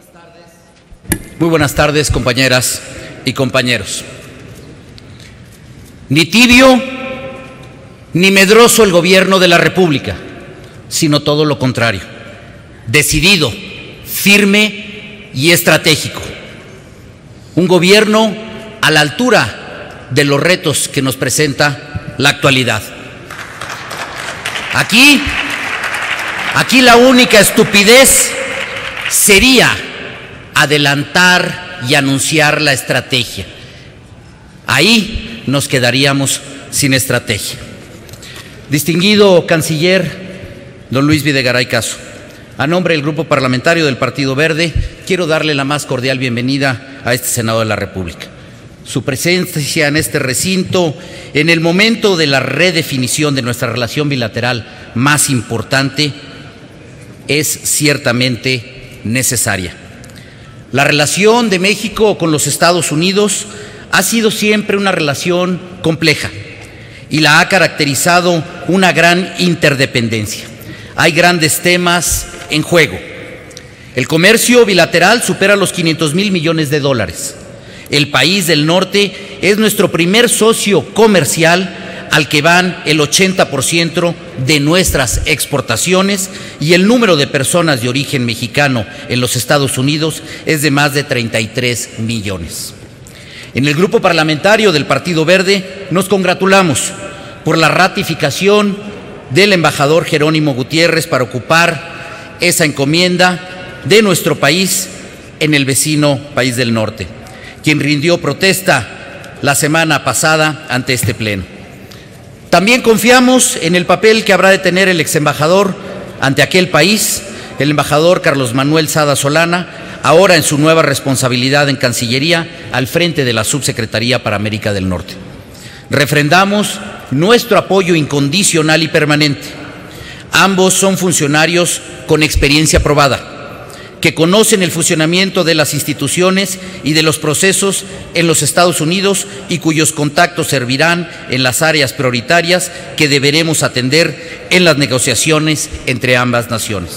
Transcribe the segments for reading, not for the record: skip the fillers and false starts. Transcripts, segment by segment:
Muy buenas tardes, compañeras y compañeros. Ni tibio ni medroso el gobierno de la República, sino todo lo contrario, decidido, firme y estratégico. Un gobierno a la altura de los retos que nos presenta la actualidad. Aquí la única estupidez sería adelantar y anunciar la estrategia. Ahí nos quedaríamos sin estrategia. Distinguido canciller don Luis Videgaray Caso, a nombre del Grupo Parlamentario del Partido Verde, quiero darle la más cordial bienvenida a este Senado de la República. Su presencia en este recinto, en el momento de la redefinición de nuestra relación bilateral más importante, es ciertamente necesaria. La relación de México con los Estados Unidos ha sido siempre una relación compleja y la ha caracterizado una gran interdependencia. Hay grandes temas en juego. El comercio bilateral supera los 500,000 millones de dólares. El país del norte es nuestro primer socio comercial al que van el 80% de nuestras exportaciones y el número de personas de origen mexicano en los Estados Unidos es de más de 33 millones. En el Grupo Parlamentario del Partido Verde nos congratulamos por la ratificación del embajador Jerónimo Gutiérrez para ocupar esa encomienda de nuestro país en el vecino país del norte, quien rindió protesta la semana pasada ante este pleno. También confiamos en el papel que habrá de tener el exembajador ante aquel país, el embajador Carlos Manuel Sada Solana, ahora en su nueva responsabilidad en Cancillería, al frente de la Subsecretaría para América del Norte. Refrendamos nuestro apoyo incondicional y permanente. Ambos son funcionarios con experiencia probada, que conocen el funcionamiento de las instituciones y de los procesos en los Estados Unidos y cuyos contactos servirán en las áreas prioritarias que deberemos atender en las negociaciones entre ambas naciones.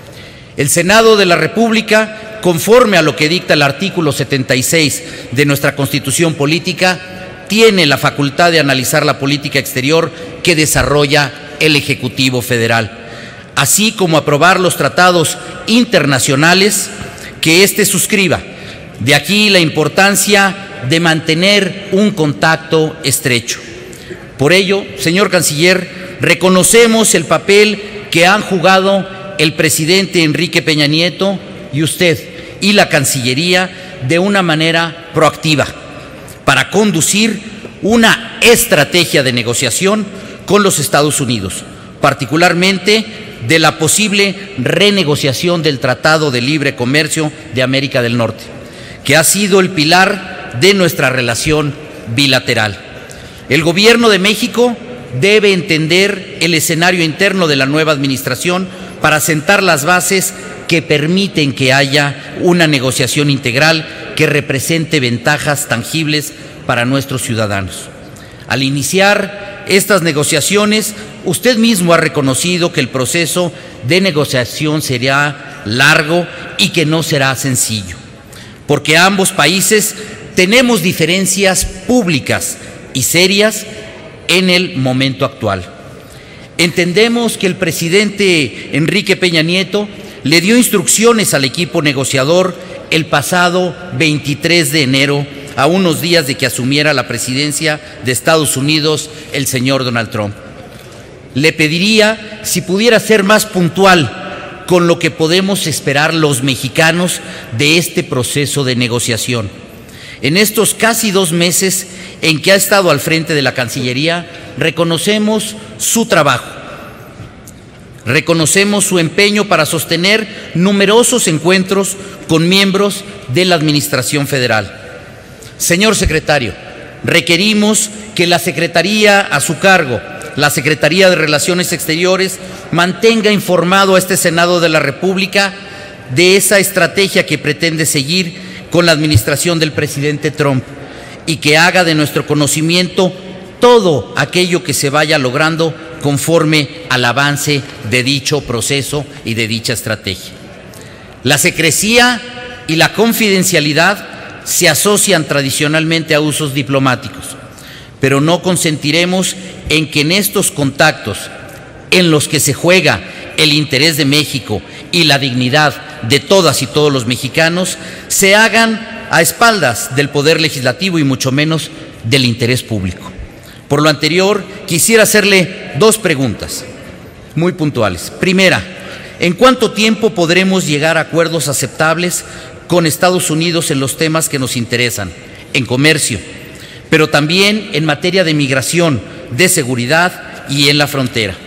El Senado de la República, conforme a lo que dicta el artículo 76 de nuestra Constitución Política, tiene la facultad de analizar la política exterior que desarrolla el Ejecutivo Federal, así como aprobar los tratados internacionales que éste suscriba. De aquí la importancia de mantener un contacto estrecho. Por ello, señor canciller, reconocemos el papel que han jugado el presidente Enrique Peña Nieto y usted y la Cancillería de una manera proactiva para conducir una estrategia de negociación con los Estados Unidos, particularmente de la posible renegociación del Tratado de Libre Comercio de América del Norte, que ha sido el pilar de nuestra relación bilateral. El Gobierno de México debe entender el escenario interno de la nueva administración para sentar las bases que permiten que haya una negociación integral que represente ventajas tangibles para nuestros ciudadanos. Al iniciar estas negociaciones, usted mismo ha reconocido que el proceso de negociación será largo y que no será sencillo, porque ambos países tenemos diferencias públicas y serias en el momento actual. Entendemos que el presidente Enrique Peña Nieto le dio instrucciones al equipo negociador el pasado 23 de enero, a unos días de que asumiera la presidencia de Estados Unidos el señor Donald Trump. Le pediría si pudiera ser más puntual con lo que podemos esperar los mexicanos de este proceso de negociación. En estos casi 2 meses en que ha estado al frente de la Cancillería, reconocemos su trabajo, reconocemos su empeño para sostener numerosos encuentros con miembros de la Administración Federal. Señor secretario, requerimos que la Secretaría a su cargo, la Secretaría de Relaciones Exteriores, mantenga informado a este Senado de la República de esa estrategia que pretende seguir con la administración del presidente Trump y que haga de nuestro conocimiento todo aquello que se vaya logrando conforme al avance de dicho proceso y de dicha estrategia. La secrecía y la confidencialidad se asocian tradicionalmente a usos diplomáticos, pero no consentiremos en que en estos contactos en los que se juega el interés de México y la dignidad de todas y todos los mexicanos se hagan a espaldas del Poder Legislativo y mucho menos del interés público. Por lo anterior, quisiera hacerle dos preguntas muy puntuales. Primera, ¿en cuánto tiempo podremos llegar a acuerdos aceptables con Estados Unidos en los temas que nos interesan, en comercio, pero también en materia de migración, de seguridad y en la frontera?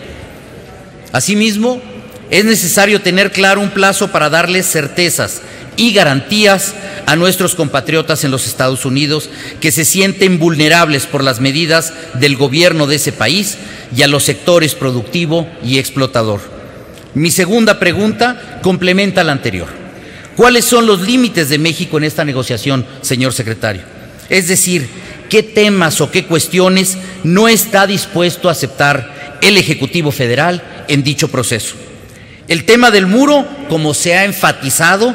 Asimismo, es necesario tener claro un plazo para darles certezas y garantías a nuestros compatriotas en los Estados Unidos que se sienten vulnerables por las medidas del gobierno de ese país y a los sectores productivo y explotador. Mi segunda pregunta complementa la anterior. ¿Cuáles son los límites de México en esta negociación, señor secretario? Es decir, ¿qué temas o qué cuestiones no está dispuesto a aceptar el Ejecutivo Federal en dicho proceso? El tema del muro, como se ha enfatizado,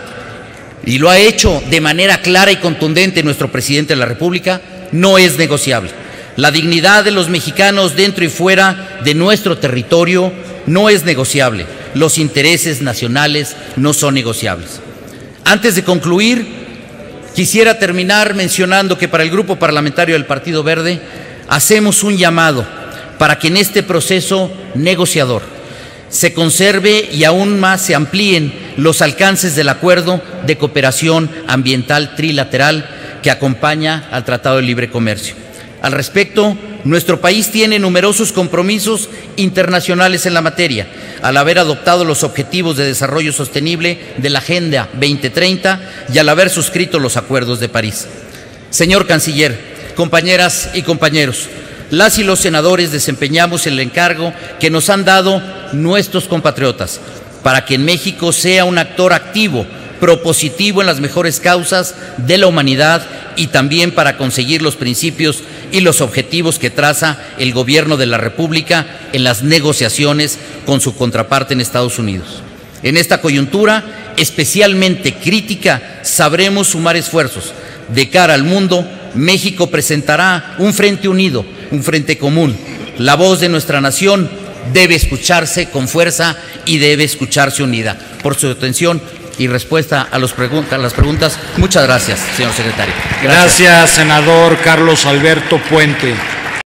y lo ha hecho de manera clara y contundente nuestro presidente de la República, no es negociable. La dignidad de los mexicanos dentro y fuera de nuestro territorio no es negociable. Los intereses nacionales no son negociables. Antes de concluir, quisiera terminar mencionando que para el Grupo Parlamentario del Partido Verde hacemos un llamado para que en este proceso negociador se conserve y aún más se amplíen los alcances del acuerdo de cooperación ambiental trilateral que acompaña al Tratado de Libre Comercio. Al respecto, nuestro país tiene numerosos compromisos internacionales en la materia, al haber adoptado los Objetivos de Desarrollo Sostenible de la Agenda 2030 y al haber suscrito los Acuerdos de París. Señor Canciller, compañeras y compañeros, las y los senadores desempeñamos el encargo que nos han dado nuestros compatriotas para que en México sea un actor activo, propositivo en las mejores causas de la humanidad y también para conseguir los principios y los objetivos que traza el Gobierno de la República en las negociaciones con su contraparte en Estados Unidos. En esta coyuntura especialmente crítica sabremos sumar esfuerzos. De cara al mundo, México presentará un frente unido, un frente común. La voz de nuestra nación debe escucharse con fuerza y debe escucharse unida. Por su atención y respuesta a las preguntas, muchas gracias, señor secretario. Gracias, senador Carlos Alberto Puente.